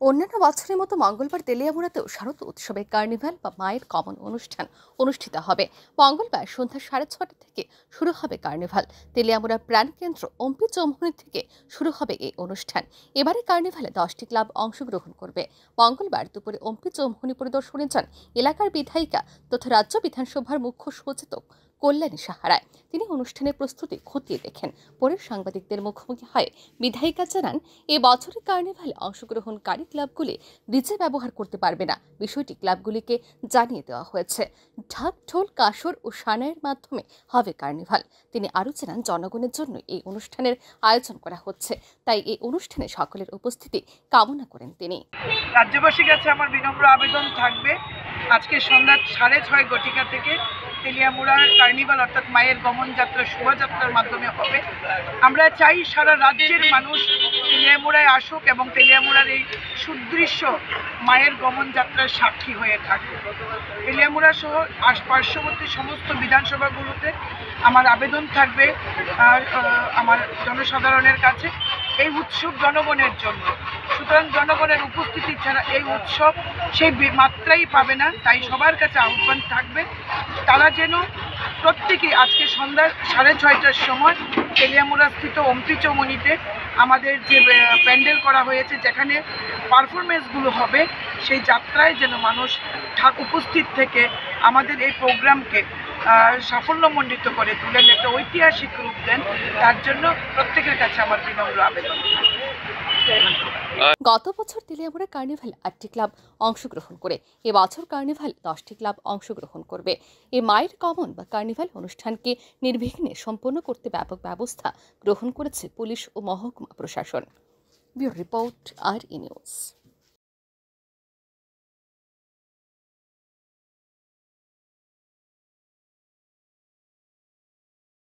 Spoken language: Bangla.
অন্যান্য বছরের মতো মঙ্গলবার তেলিয়ামুড়াতেও শারদ উৎসবে কার্নিভাল বা মায়ের কমন অনুষ্ঠান অনুষ্ঠিত হবে। মঙ্গলবার সন্ধ্যা 6:30 থেকে শুরু হবে কার্নিভাল। তেলিয়ামুড়া প্রাণকেন্দ্র অম্পি চৌমুহনী থেকে শুরু হবে এই অনুষ্ঠান। এবারে কার্নিভালে 10টি ক্লাব অংশগ্রহণ করবে। মঙ্গলবার দুপুরে অম্পি চৌমুহনী পরিদর্শনে যান এলাকার বিধায়িকা তথা রাজ্য বিধানসভার মুখ্য সচেতক কল্যাণী সাহারায়। তিনি অনুষ্ঠানের প্রস্তুতি খতিয়ে দেখেন। পরে সাংবাদিকদের মুখোমুখি হয়ে বিধায়িকা জানান, এ বছরের কার্নিভালে অংশগ্রহণকারী ক্লাবগুলি ডিজে ব্যবহার করতে পারবে না। বিষয়টি ক্লাবগুলিকে জানিয়ে দেওয়া হয়েছে। ঢাক, ঢোল, কাসর ও সানাইয়ের মাধ্যমে হবে কার্নিভাল। তিনি আরও জানান, জনগণের জন্য এই অনুষ্ঠানের আয়োজন করা হচ্ছে, তাই এই অনুষ্ঠানে সকলের উপস্থিতি কামনা করেন তিনি। রাজ্যবাসীর কাছে আমার বিনম্র আবেদন থাকবে, আজকে সন্ধ্যা 6:30 ঘটিকা থেকে তেলিয়ামুড়ার কার্নিভাল অর্থাৎ মায়ের গমন যাত্রা শোভাযাত্রার মাধ্যমে হবে। আমরা চাই সারা রাজ্যের মানুষ তেলিয়ামুড়ায় আসুক এবং তেলিয়ামুড়ার এই সুদৃশ্য মায়ের গমন যাত্রার সাক্ষী হয়ে থাকবে। তেলিয়ামুড়া সহ পার্শ্ববর্তী সমস্ত বিধানসভাগুলোতে আমার আবেদন থাকবে আমার জনসাধারণের কাছে, এই উৎসব জনগণের জন্য। সুতরাং জনগণের উপস্থিতি ছাড়া এই উৎসব সেই মাত্রাই পাবে না। তাই সবার কাছে আহ্বান থাকবে, তারা যেন প্রত্যেকেই আজকে সন্ধ্যা 6:30টার সময় তেলিয়ামুড়াস্থিত অম্পি চৌমুহনীতে আমাদের যে প্যান্ডেল করা হয়েছে, যেখানে পারফরমেন্সগুলো হবে, সেই যাত্রায় যেন মানুষ উপস্থিত থেকে আমাদের এই প্রোগ্রামকে সাফল্যমণ্ডিত করে তুলেন, একটা ঐতিহাসিক রূপ দেন। তার জন্য প্রত্যেকের কাছে আমার বিনম্র আবেদন। গত বছর তেলিয়ামুড়া কার্নিভাল 8টি ক্লাব অংশগ্রহণ করে এবছর কার্নিভাল 10টি ক্লাব অংশগ্রহণ করবে। এই মায়ের কমন বা কার্নিভাল অনুষ্ঠানকে নির্বিঘ্নে সম্পন্ন করতে ব্যাপক ব্যবস্থা গ্রহণ করেছে পুলিশ ও মহকুমা প্রশাসন। Bureau report, RE news.